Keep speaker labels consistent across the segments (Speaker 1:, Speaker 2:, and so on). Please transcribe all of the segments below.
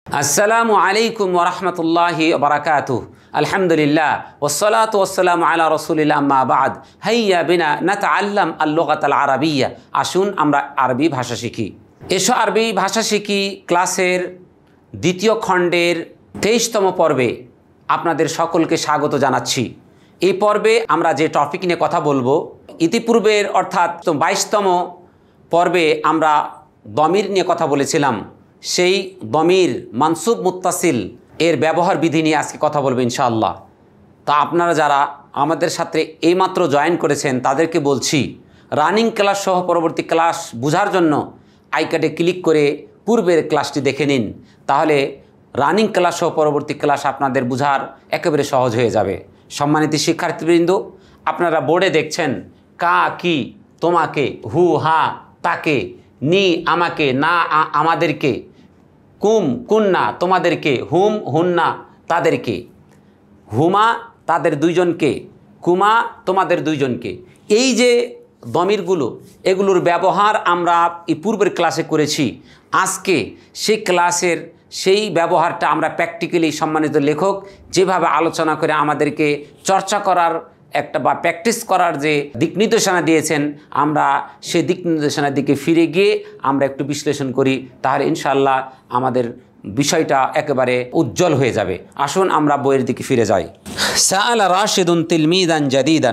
Speaker 1: আসসালামু আলাইকুম ওয়া রাহমাতুল্লাহি ওয়া বারাকাতুহু। আলহামদুলিল্লাহ ওয়াসসালাতু ওয়াসসালামু আলা রাসূলিল্লাহ, আম্মা বা'দ। হাইয়া বিনা নাতাআল্লাম আল-লুগাতাল আরাবিয়্যা। আসুন আমরা আরবি ভাষা শিখি। এসো আরবি ভাষা শিখি ক্লাসের দ্বিতীয় খণ্ডের 23তম পর্বে আপনাদের সকলকে স্বাগত জানাচ্ছি। এই পর্বে আমরা যে টপিক নিয়ে কথা বলবো, ইতিপূর্বের অর্থাৎ 22তম পর্বে আমরা দমির নিয়ে কথা বলেছিলাম। সেই দমির মানসুব মুত্তাসিল এর ব্যবহার বিধি নিয়ে আজকে কথা বলবো ইনশাআল্লাহ। তা আপনারা যারা আমাদের সাথে এইমাত্র জয়েন করেছেন তাদেরকে বলছি, রানিং ক্লাস সহ পরবর্তী ক্লাস বোঝার জন্য আইকার্ডে ক্লিক করে পূর্বের ক্লাসটি দেখে নিন। তাহলে রানিং ক্লাস সহ পরবর্তী ক্লাস আপনাদের বোঝার একেবারে সহজ হয়ে যাবে। সম্মানিত শিক্ষার্থীবৃন্দ, আপনারা বোর্ডে দেখছেন কা কি, তোমাকে, হু হা তাকে, নি আমাকে, না আমাদেরকে, কুম কুন্না তোমাদেরকে, হুম হুন্না তাদেরকে, হুমা তাদের দুইজনকে, কুমা তোমাদের দুইজনকে। এই যে দমিরগুলো, এগুলোর ব্যবহার আমরা এই পূর্বের ক্লাসে করেছি। আজকে সেই ক্লাসের সেই ব্যবহারটা আমরা প্র্যাকটিক্যালি সম্মানিত লেখক যেভাবে আলোচনা করে আমাদেরকে চর্চা করার একটা বা প্র্যাকটিস করার যে দিক নির্দেশনা দিয়েছেন, আমরা সেই দিক নির্দেশনার দিকে ফিরে গিয়ে আমরা একটু বিশ্লেষণ করি, তাহলে ইনশাআল্লাহ আমাদের বিষয়টা একেবারে উজ্জ্বল হয়ে যাবে। আসুন আমরা বইয়ের দিকে ফিরে যাই। সাআলা রাশিদুন তিলমিদান জাদিদান।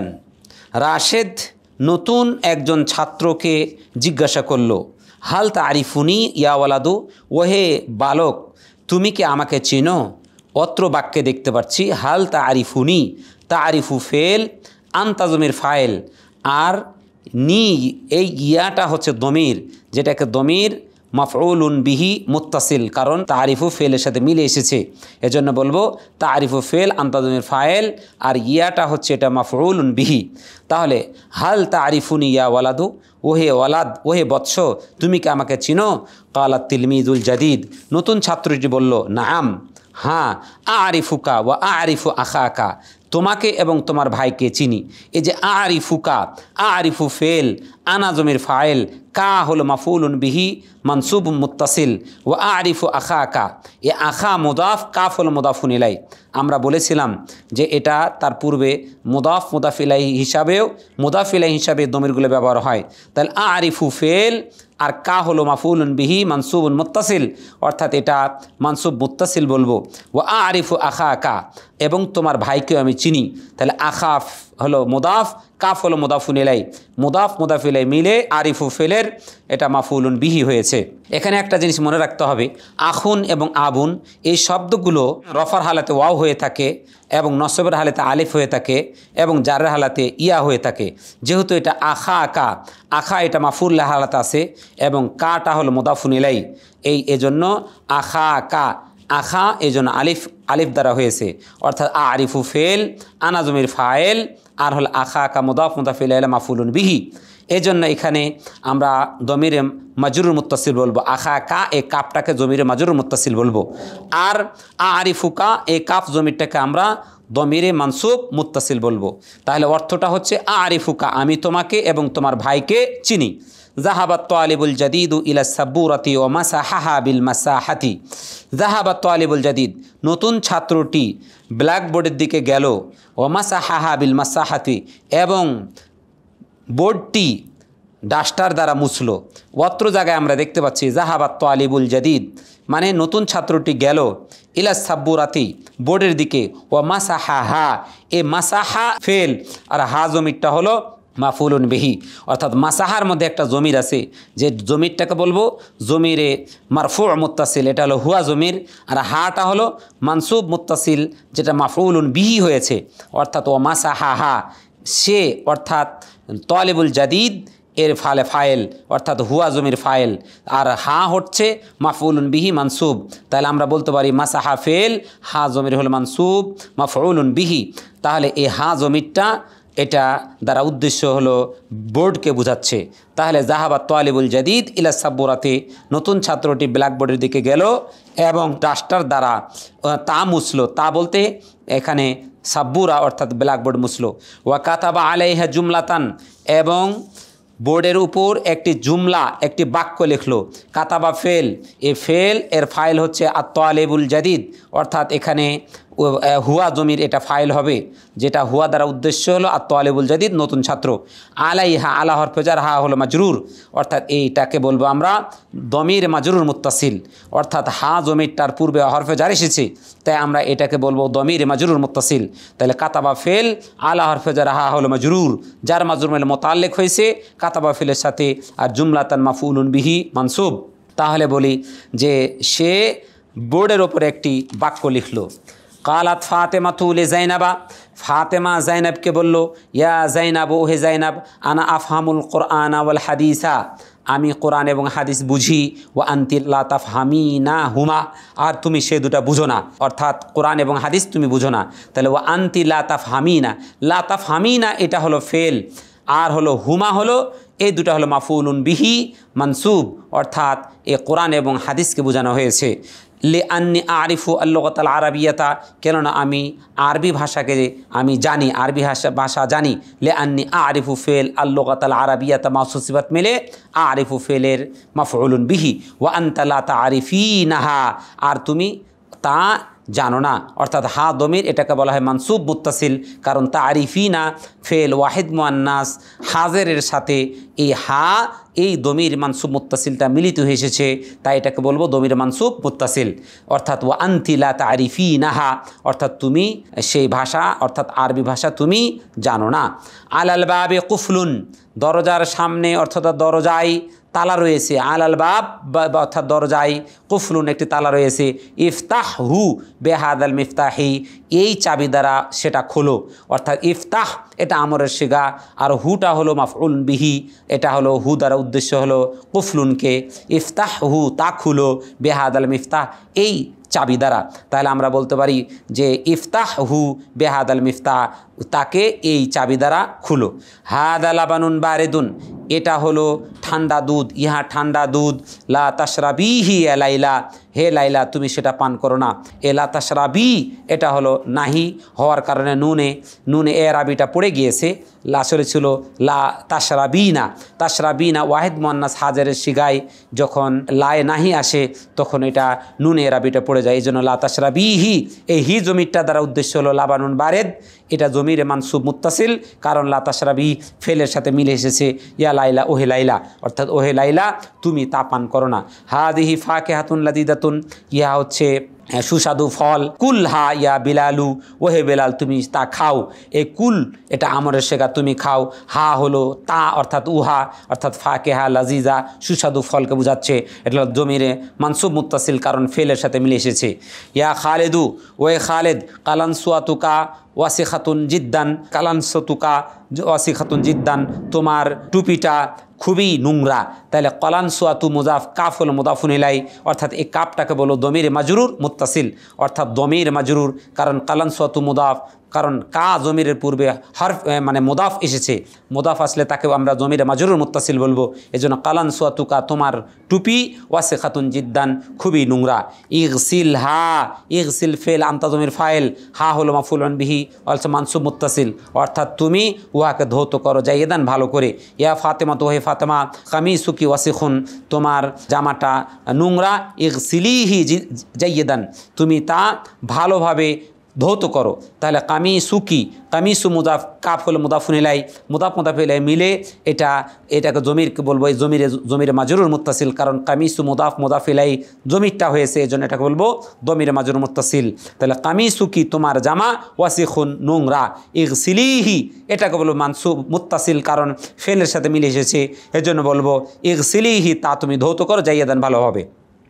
Speaker 1: রাশেদ নতুন একজন ছাত্রকে জিজ্ঞাসা করল, হাল তারিফুনি ইয়া ওয়ালাদু, ওহে বালক তুমি কি আমাকে চেনো? অত্র বাক্যে দেখতে পাচ্ছি হাল তারিফুনি, তারিফু ফেল, আন্তাজমের ফাইল, আর নি এই ইয়াটা হচ্ছে দমির, যেটাকে দমির মাফউলুন বিহি মুত্তাসিল, কারণ তারিফু ফেলের সাথে মিলে এসেছে, এজন্য বলবো তারিফু ফেল আন্তাজমের ফাইল, আর ইয়াটা হচ্ছে এটা মাফউলুন বিহি। তাহলে হাল তারিফুনি ইয়া ওয়ালাদু, ওহে ওয়ালাদ, ওহে বৎস তুমি কি আমাকে চিনো? কালাত তিলমিদুল জাদিদ, নতুন ছাত্রটি বলল, নাআম হ্যাঁ, আরিফুকা ওয়া আরিফু আখাকা, তোমাকে এবং তোমার ভাইকে চিনি। এই যে আরিফুকা, আরিফু ফেল, আনাজমের ফাইল, কা হলো মাফউলুন বিহি মানসুব মুত্তাসিল, ও আরিফু আখাকা, এ আখা মুদাফ, কাফ হলো মুদাফুন ইলাই। আমরা বলেছিলাম যে এটা তার পূর্বে মুদাফ মুদাফ ইলাইহি হিসাবে দমিরগুলো ব্যবহার হয়। তাহলে আরিফু ফেল আর কা হলো মাফউলুন বিহি মানসুবুন মুত্তাসিল, অর্থাৎ এটা মানসুব মুত্তাসিল বলবো। ও আরিফু আখাকা, এবং তোমার ভাইকেও আমি চিনি। তাহলে আখাফ হলো মুদাফ, কাফ হলো মুদাফুন ইলাই, মুদাফ মুদাফ ইলাই মিলে আরিফু ফেলের এটা মাফউলুন বিহি হয়েছে। এখানে একটা জিনিস মনে রাখতে হবে, আখুন এবং আবুন এই শব্দগুলো রফার হালাতে ওয়াও হয়ে থাকে, এবং নসবের হালাতে আলিফ হয়ে থাকে, এবং জারের হালাতে ইয়া হয়ে থাকে। যেহেতু এটা আখা আকা, আখা এটা মাফউল হালাতে আছে, এবং কাটা হলো মুদাফুন ইলাই, এজন্য আখা কা, আখা এই জন্য আলিফ দ্বারা হয়েছে, অর্থাৎ আরিফু ফেল, আনাজমির ফাইল, আর হল আখা আকা মুদাফ মুদাফ ইলাইহি মাফউলুন বিহি। এই জন্য এখানে আমরা দমিরে মাজরুর মুত্তাসিল বলবো, আখা কা এই কাপটাকে জমিরে মাজরুর মুত্তাসিল বলবো, আর আরিফুকা এই কাপ জমিরটাকে আমরা দমিরে মানসুব মুত্তাসিল বলবো। তাহলে অর্থটা হচ্ছে আরিফুকা আমি তোমাকে এবং তোমার ভাইকে চিনি। জাহাবাত তালিবুল জাদিদু ইলা সাব্বুরাতি ওয়া মাসাহাহা বিল মাসাহাতি। জাহাবাত তালিবুল জাদিদ নতুন ছাত্রটি ব্ল্যাকবোর্ডের দিকে গেল, ওয়া মাসাহাহা বিল মাসাহাতি এবং বোর্ডটি ডাস্টার দ্বারা মুছল। অত্র জায়গায় আমরা দেখতে পাচ্ছি জাহাবাত তালিবুল জাদিদ মানে নতুন ছাত্রটি গেল, ইলা সাব্বুরাতি বোর্ডের দিকে, ওয়া মাসাহাহা এ মাসাহা ফেল, আর হা জমিরটা হলো মাফউলুন বিহি, অর্থাৎ মাসাহার মধ্যে একটা জমির আছে, যে জমিরটাকে বলবো জমিরে মারফু মুত্তাসিল, এটা হলো হুয়া জমির, আর হাটা হলো মানসুব মুত্তাসিল যেটা মাফউলুন বিহি হয়েছে, অর্থাৎ ও মাসাহাহা সে, অর্থাৎ তালিবুল জাদিদ এর ফাইল, অর্থাৎ হুয়া জমির ফাইল, আর হা হচ্ছে মাফউলুন বিহি মানসুব। তাহলে আমরা বলতে পারি মাসাহা ফেল, হা জমির হলো মানসুব মাফউলুন বিহি। তাহলে এই হা জমিরটা এটা দ্বারা উদ্দেশ্য হলো বোর্ডকে বোঝাচ্ছে। তাহলে জাহাবাত তালিবুল জাদিদ ইলা সাব্বুরাতে নতুন ছাত্রটি ব্ল্যাকবোর্ডের দিকে গেল এবং ডাস্টার দ্বারা তা মুছলো, তা বলতে এখানে সাব্বুরা অর্থাৎ ব্ল্যাকবোর্ড মুছলো। ওয়া কাতাবা আলাইহা জুমলাতান এবং বোর্ডের উপর একটি জুমলা একটি বাক্য লিখলো, কাতাবা ফেল, এ ফেল এর ফাইল হচ্ছে আত-তালিবুল জাদিদ, অর্থাৎ এখানে হুয়া জমির এটা ফাইল হবে, যেটা হুয়া দ্বারা উদ্দেশ্য হলো আত-তালিবুল জাদিদ নতুন ছাত্র। আলাইহা, আলা হরফে জার, হা হলো মাজরুর, অর্থাৎ এইটাকে বলবো আমরা দমির মাজরুর মুত্তাসিল, অর্থাৎ হা জমিরটার পূর্বে হরফে জার এসেছে, তাই আমরা এটাকে বলবো দমির মাজরুর মুত্তাসিল। তাহলে কাতাবা ফেল, আলা হরফে জার, হা হলো মাজরুর, যার মাজরুর মেলে মোতাল্লিক হয়েছে কাতাবা ফেলের সাথে, আর জুমলাতান মাফউলুন বিহি মানসুব। তাহলে বলি যে সে বোর্ডের ওপরে একটি বাক্য লিখলো। কালাত ফাতেমাতু লি জাইনাবা, ফাতেমা জাইনাবকে বলল, ইয়া জাইনাব, ও হে জাইনাব, আনা আফহামুল কোরআনা ওয়াল হাদিসা, আমি কোরআন এবং হাদিস বুঝি, ও আনতি লা তাফহামিনা হুমা, আর তুমি সে দুটা বুঝো না, অর্থাৎ কোরআন এবং হাদিস তুমি বুঝো না। তাহলে ও আনতি লা তাফহামিনা, লা তাফহামিনা এটা হলো ফেল, আর হলো হুমা হলো, এই দুটা হলো মাফউলুন বিহি মানসুব, অর্থাৎ এ কোরআন এবং হাদিসকে বোঝানো হয়েছে। লে আন্নি আরিফু আল্লুগাতাল আরাবিয়াতা, কেননা আমি আরবি ভাষাকে আমি জানি, আরবি ভাষা জানি। লে আন্নি আরিফু ফেল আল্লুগাতাল আরাবিয়াতা মাউসুফ সিফাত মিলে আরিফু ফেলের মাফউলুন বিহি, ওয়া আনতা লা তারিফিনাহা, আর তুমি তা জানো না, অর্থাৎ হা দমির এটাকে বলা হয় মানসুব মুত্তাসিল, কারণ তারিফিনা ফেল ওয়াহিদ মুআন্নাস, হাজেরের সাথে এই হা এই দমির মানসুব মুত্তাসিলটা মিলিত হয়ে এসেছে, তাই এটাকে বলবো দমির মানসুব মুত্তাসিল। অর্থাৎ ওয়া আনতি লা তারিফিনাহা, অর্থাৎ তুমি সেই ভাষা অর্থাৎ আরবি ভাষা তুমি জানো না। আলাল বাবে কুফলুন, দরজার সামনে অর্থাৎ দরজায় তালা রয়েছে, আলাল বাব অর্থাৎ দরজায় কুফলুন একটি তালা রয়েছে, ইফতাহ হু বেহাদাল মিফতাহি, এই চাবি দ্বারা সেটা খোলো, অর্থাৎ ইফতাহ এটা আমরের শিগা, আর হুটা হলো মাফউল বিহি, এটা হলো হু দ্বারা উদ্দেশ্য হলো কুফলুনকে, ইফতাহ হু তা খুলো, বেহাদাল মিফতাহ এই চাবি দ্বারা। তাহলে আমরা বলতে পারি যে ইফতাহ হু বেহাদাল মিফতাহ, তাকে এই চাবি দ্বারা খুলো। হাদা লাবানুন বারেদুন, এটা হলো ঠান্ডা দুধ, ইহা ঠান্ডা দুধ। লা তাশরাবিহি এ লাইলা, হে লাইলা তুমি সেটা পান করো না। এ লা তাশরাবি এটা হলো নাহি হওয়ার কারণে নুনে এ রাবিটা পড়ে গিয়েছে, আসলে ছিল লা তাশরাবিনা। তাশরাবিনা ওয়াহিদ মুআন্নাস হাজারের শিগায় যখন লায়ে নাহি আসে তখন এটা নুনে এ রাবিটা পড়ে যায়, এই জন্য লা তাশরাবিহি, এই হি জমিরটা দ্বারা উদ্দেশ্য হলো লাবানুন বারেদ, এটা জমিরে মানসুব মুত্তাসিল, কারণ লা তাশরাবি ফেলের সাথে মিলে এসেছে, ইয়া লাইলা ওহে লাইলা, অর্থাৎ ওহে লাইলা তুমি তা পান করো না। হাদিহি ফাকিহাতুন লাদিদাতুন, ইহা হচ্ছে সুস্বাদু ফল। কুল হা ইয়া বিলালু, ওহে বেলাল তুমি তা খাও। এই কুল এটা আমরের শেখা, তুমি খাও। হা হলো তা অর্থাৎ উহা, অর্থাৎ ফাকেহা লাজিজা সুস্বাদু ফলকে বোঝাচ্ছে, এটা হলো জমিরে মানসুব মুত্তাসিল কারণ ফেলের সাথে মিলে এসেছে। ইয়া খালেদু, ওয়ে খালেদ, কালানসুয়াতুকা ওয়াসিখাতুন জিদ্দান, কালানসতুকা ওয়াসিখাতুন জিদ্দান, তোমার টুপিটা খুবই নোংরা। তাহলে কলানসুয়াতু মুজাফ, কাফ হলো মুদাফুন ইলাই, অর্থাৎ এই কাপটাকে বলো দমির মাজরুর মুত্তাসিল, অর্থাৎ দমির মাজরুর, কারণ কালানসুয়াতু মুদাফ, কারণ কা জমিরের পূর্বে হরফ মানে মুদাফ এসেছে, মুদাফ আসলে তাকে আমরা জমিরে মাজরুর মুত্তাসিল বলবো, এজন্য কালানসুয়াতুকা তোমার টুপি, ওয়াসিখাতুন জিদ্দান খুবই নোংরা। ইগসিল হা, ইগসিল ফেল আনতা জমির ফাইল, হা হলো মাফউলুন বিহি অলসো মানসুব মুত্তাসিল, অর্থাৎ তুমি উহাকে ধৌত করো জাইয়েদান ভালো করে। ইয়া ফাতেমা, তো হে ফাতেমা, কামিসুকি ওয়াসিখুন তোমার জামাটা নোংরা, ইগসিলিহি জাইয়েদান তুমি তা ভালোভাবে ধৌত করো। তাহলে কামিসুকি, কামিসু মুদাফ, কাফ হলো মুদাফুন ইলাই, মুদাফ ইলাই মিলে এটাকে জমিরকে বলবো এই জমিরে মাজরুর মুত্তাসিল, কারণ কামিসু মুদাফ ইলাই জমিরটা হয়েছে, এই জন্য এটাকে বলবো দমিরে মাজরুর মুত্তাসিল। তাহলে কামিসুকি তোমার জামা, ওয়াসিখুন নোংরা, ইগসিলিহি এটাকে বলবো মানসুব মুত্তাসিল কারণ ফেলের সাথে মিলে এসেছে, এজন্য বলবো ইগসিলিহি তা তুমি ধৌত করো জাইয়াদান ভালো হবে।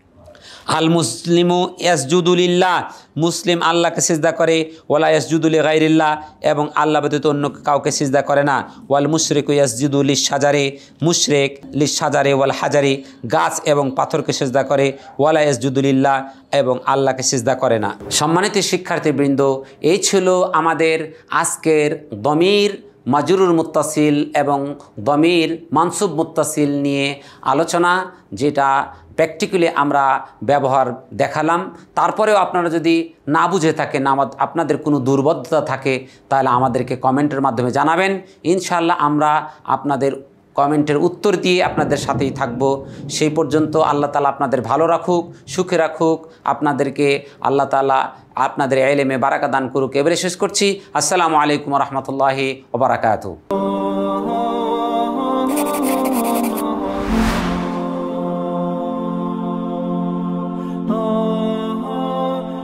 Speaker 1: আল মুসলিমু ইয়াসজুদু লিল্লাহ, মুসলিম আল্লাহকে সিজদা করে, ওয়ালা ইয়াসজুদু লিগাইরিল্লাহ এবং আল্লাহ ব্যতীত অন্য কাউকে সিজদা করে না। ওয়াল মুশরিকু ইয়াসজুদু লিশাজারে, মুশরিক লিশাজারে ওয়াল হাজারে গাছ এবং পাথরকে সিজদা করে, ওয়ালা ইয়াসজুদু লিল্লাহ এবং আল্লাহকে সিজদা করে না। সম্মানিত শিক্ষার্থীবৃন্দ, এই ছিল আমাদের আজকের দমির মাজরুর মুত্তাসিল এবং দমির মানসুব মুত্তাসিল নিয়ে আলোচনা, যেটা প্র্যাকটিক্যালি আমরা ব্যবহার দেখালাম। তারপরেও আপনারা যদি না বুঝে থাকেন, আপনাদের কোনো দুর্বলতা থাকে, তাহলে আমাদেরকে কমেন্টের মাধ্যমে জানাবেন। ইনশাআল্লাহ আমরা আপনাদের কমেন্টের উত্তর দিয়ে আপনাদের সাথেই থাকব। সেই পর্যন্ত আল্লাহ তাআলা আপনাদের ভালো রাখুক, সুখে রাখুক, আপনাদেরকে আল্লাহ তাআলা আপনাদের ইলমে বারাকা দান করুক। এবারে শেষ করছি। আসসালামু আলাইকুম ওয়া রাহমাতুল্লাহি ওয়া বারাকাতুহু।